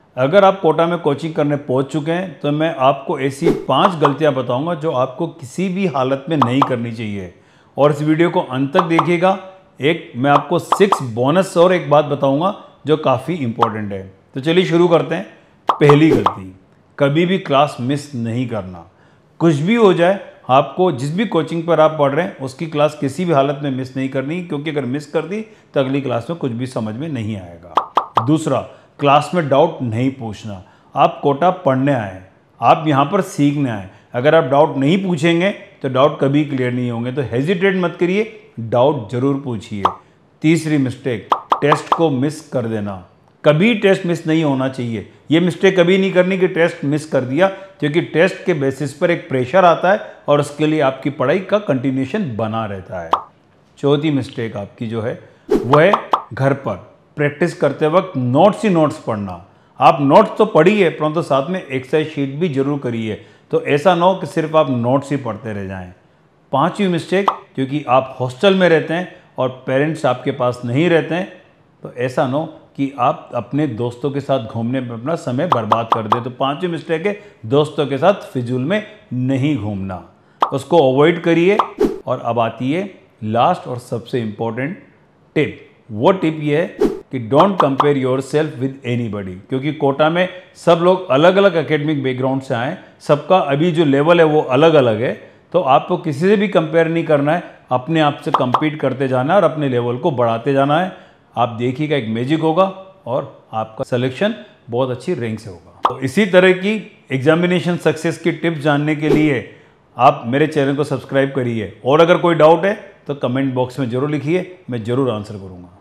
अगर आप कोटा में कोचिंग करने पहुंच चुके हैं तो मैं आपको ऐसी 5 गलतियां बताऊंगा जो आपको किसी भी हालत में नहीं करनी चाहिए। और इस वीडियो को अंत तक देखिएगा। एक मैं आपको 6 बोनस और एक बात बताऊंगा जो काफ़ी इंपॉर्टेंट है। तो चलिए शुरू करते हैं। पहली गलती, कभी भी क्लास मिस नहीं करना। कुछ भी हो जाए, आपको जिस भी कोचिंग पर आप पढ़ रहे हैं उसकी क्लास किसी भी हालत में मिस नहीं करनी, क्योंकि अगर मिस कर दी तो अगली क्लास में कुछ भी समझ में नहीं आएगा। दूसरा, क्लास में डाउट नहीं पूछना। आप कोटा पढ़ने आए हैं, आप यहाँ पर सीखने आए। अगर आप डाउट नहीं पूछेंगे तो डाउट कभी क्लियर नहीं होंगे। तो हेजिटेट मत करिए, डाउट जरूर पूछिए। तीसरी मिस्टेक, टेस्ट को मिस कर देना। कभी टेस्ट मिस नहीं होना चाहिए। ये मिस्टेक कभी नहीं करनी कि टेस्ट मिस कर दिया, क्योंकि टेस्ट के बेसिस पर एक प्रेशर आता है और उसके लिए आपकी पढ़ाई का कंटिन्यूएशन बना रहता है। चौथी मिस्टेक आपकी जो है वो है घर पर प्रैक्टिस करते वक्त नोट्स ही नोट्स पढ़ना। आप नोट्स तो पढ़िए परंतु साथ में एक्सरसाइज शीट भी जरूर करिए। तो ऐसा ना हो कि सिर्फ आप नोट्स ही पढ़ते रह जाएं। पांचवी मिस्टेक, क्योंकि आप हॉस्टल में रहते हैं और पेरेंट्स आपके पास नहीं रहते हैं, तो ऐसा ना हो कि आप अपने दोस्तों के साथ घूमने में अपना समय बर्बाद कर दें। तो पांचवी मिस्टेक है दोस्तों के साथ फिजूल में नहीं घूमना, उसको अवॉइड करिए। और अब आती है लास्ट और सबसे इम्पोर्टेंट टिप। वो टिप ये है कि don't compare yourself with anybody, क्योंकि कोटा में सब लोग अलग अलग एकेडमिक बैकग्राउंड से आए, सबका अभी जो लेवल है वो अलग अलग है। तो आपको किसी से भी कंपेयर नहीं करना है, अपने आप से compete करते जाना है और अपने लेवल को बढ़ाते जाना है। आप देखिएगा एक मैजिक होगा और आपका सिलेक्शन बहुत अच्छी रैंक से होगा। तो इसी तरह की एग्जामिनेशन सक्सेस की टिप्स जानने के लिए आप मेरे चैनल को सब्सक्राइब करिए। और अगर कोई डाउट है तो कमेंट बॉक्स में जरूर लिखिए, मैं जरूर आंसर करूँगा।